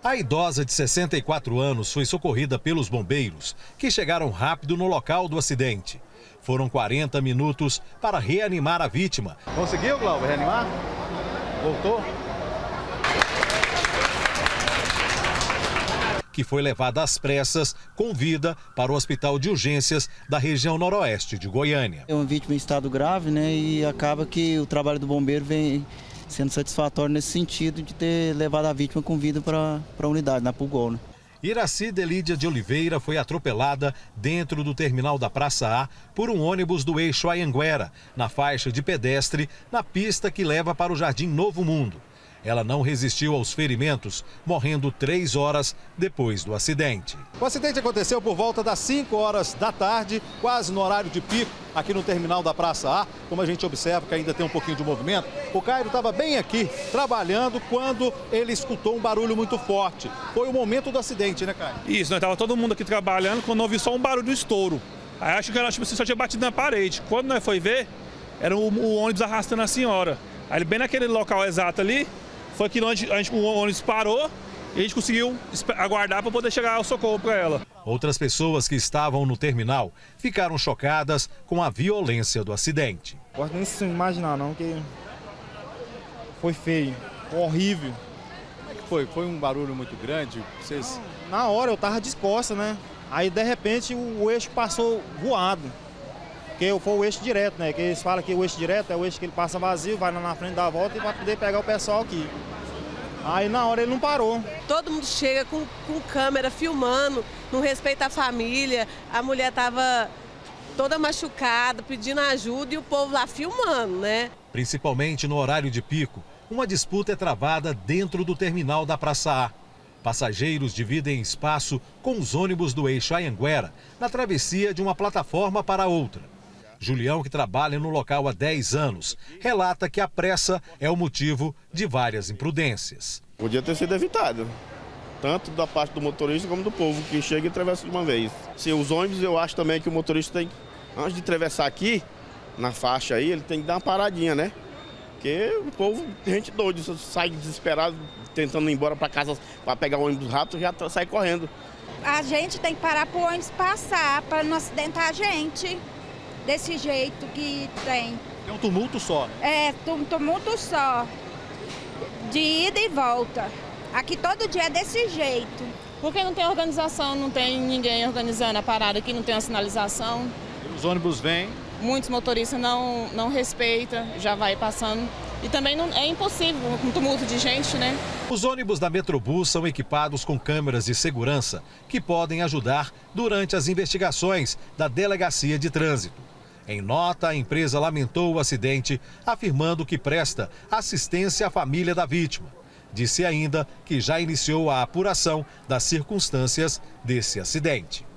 A idosa de 64 anos foi socorrida pelos bombeiros, que chegaram rápido no local do acidente. Foram 40 minutos para reanimar a vítima. Conseguiu, Glauber, reanimar? Voltou? Que foi levada às pressas com vida para o hospital de urgências da região noroeste de Goiânia. É uma vítima em estado grave, né? E acaba que o trabalho do bombeiro vem sendo satisfatório nesse sentido de ter levado a vítima com vida para a unidade, na Pulgol, né? Iraci Delídia de Oliveira foi atropelada dentro do terminal da Praça A por um ônibus do eixo Anhanguera, na faixa de pedestre, na pista que leva para o Jardim Novo Mundo. Ela não resistiu aos ferimentos, morrendo 3 horas depois do acidente. O acidente aconteceu por volta das 5 horas da tarde, quase no horário de pico, aqui no terminal da Praça A. Como a gente observa que ainda tem um pouquinho de movimento, o Cairo estava bem aqui, trabalhando, quando ele escutou um barulho muito forte. Foi o momento do acidente, né, Cairo? Isso, nós estávamos todo mundo aqui trabalhando, quando ouvi só um barulho do estouro. Aí acho que ela só tinha batido na parede. Quando nós foi ver, era o ônibus arrastando a senhora. Aí bem naquele local exato ali, foi que o ônibus parou e a gente conseguiu aguardar para poder chegar ao socorro para ela. Outras pessoas que estavam no terminal ficaram chocadas com a violência do acidente. Posso nem se imaginar não, que foi feio, foi horrível. Como é que foi? Foi um barulho muito grande? Vocês... Na hora eu tava de costas, né? Aí de repente o eixo passou voado. Porque foi o eixo direto, né? Que eles falam que o eixo direto é o eixo que ele passa vazio, vai lá na frente da volta e vai poder pegar o pessoal aqui. Aí na hora ele não parou. Todo mundo chega com câmera filmando, não respeita a família, a mulher estava toda machucada, pedindo ajuda e o povo lá filmando, né? Principalmente no horário de pico, uma disputa é travada dentro do terminal da Praça A. Passageiros dividem espaço com os ônibus do eixo Anhanguera, na travessia de uma plataforma para outra. Julião, que trabalha no local há 10 anos, relata que a pressa é o motivo de várias imprudências. Podia ter sido evitado, tanto da parte do motorista como do povo, que chega e atravessa de uma vez. Se os ônibus, eu acho também que o motorista tem, antes de atravessar aqui, na faixa aí, ele tem que dar uma paradinha, né? Porque o povo, gente doida, sai desesperado, tentando ir embora para casa para pegar o ônibus rápido, já sai correndo. A gente tem que parar para o ônibus passar, para não acidentar a gente. Desse jeito que tem. É um tumulto só, né? É, um tumulto só. De ida e volta. Aqui todo dia é desse jeito. Porque não tem organização, não tem ninguém organizando a parada aqui, não tem uma sinalização. E os ônibus vêm. Muitos motoristas não respeitam, já vai passando. E também é impossível, com tumulto de gente, né? Os ônibus da Metrobus são equipados com câmeras de segurança que podem ajudar durante as investigações da Delegacia de Trânsito. Em nota, a empresa lamentou o acidente, afirmando que presta assistência à família da vítima. Disse ainda que já iniciou a apuração das circunstâncias desse acidente.